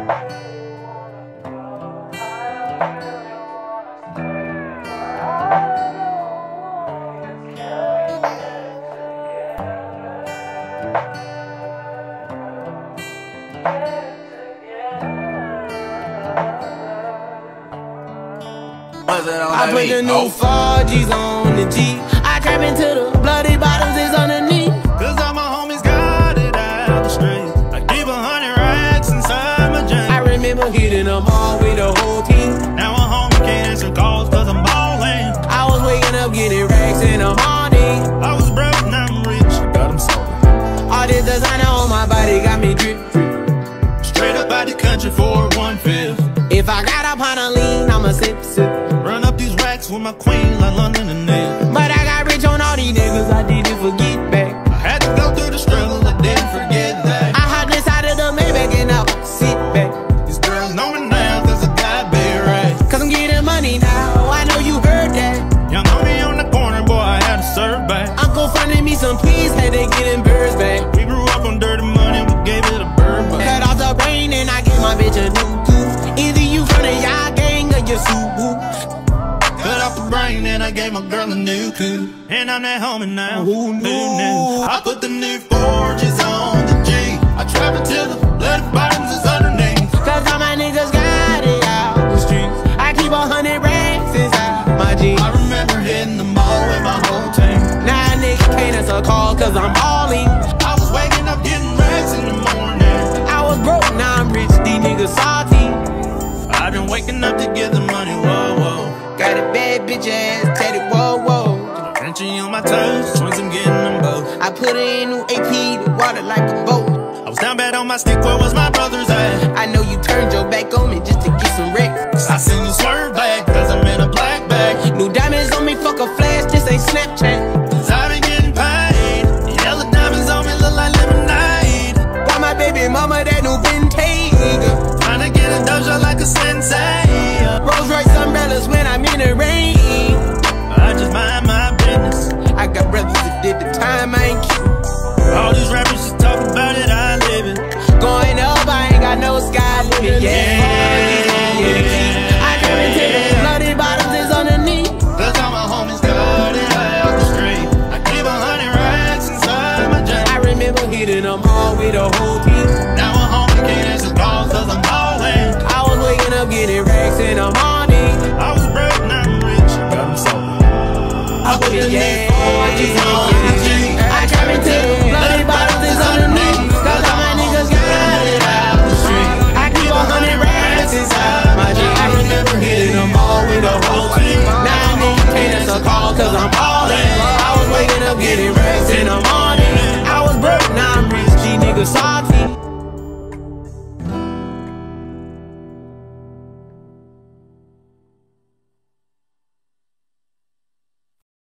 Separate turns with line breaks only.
I put the new 4Gs on the G. I trap into the bloody bottoms is underneath.
Cause all my homies got it out the street. I keep 100 racks inside my jeans.
I remember hitting them all with the whole team.
Now a homie can't answer calls cause I'm ballin'.
I was waking up getting racks in the morning.
I was broke, now I'm rich, I got them sold.
All this designer on my body got me drip.
Straight up out the country for 1/5.
If I got up on a lean, I'ma sip.
Run up these racks with my queen like London and Ned.
But I got rich on all these niggas, I didn't forget back.
I had to go through the struggle, I didn't forget that.
I hopped inside of the Maybach and I sit back.
These girls know me now cause I got big racks.
Cause I'm getting money now, I know you heard that.
Young homie on the corner, boy, I had to serve back.
Uncle funded me some peas, had they getting birds back.
We grew up on dirty money, we gave it a bird back.
Cut off the brain and I gave my bitch a new tooth. Either you from the y'all gang or you Subaru.
Cut off the brain and I gave my girl a new coupe. And I'm that homie now, who knew? I put the new 4Gs on the G. I trap until the bloody bottoms is underneath.
Cause all my niggas got it out the streets. I keep 100 racks inside my jeans.
I remember hitting the mall with my whole team.
Now a nigga can't answer a call cause I'm balling.
I was waking up getting racks in the morning.
I was broke, now I'm rich, these niggas salty.
I've been waking up to get the money, whoa, whoa.
Got a bad bitch ass, tatted, whoa, whoa.
Frenchy on my toes, twins, I'm getting them both.
I put her in new AP, the water like a boat.
I was down bad on my stick, where was my brother's at?
I know you turned your back on me just to get some wrecks.
I seen you swerve back, cause I'm in a black bag.
New diamonds on me, fuck a flash, this ain't Snapchat.
Cause I been getting paid. Yellow diamonds on me look like lemonade.
Got my baby mama that new Bentayga.
Tryna get a doja like a sensei.
Rolls Royce umbrellas when I'm in the rain.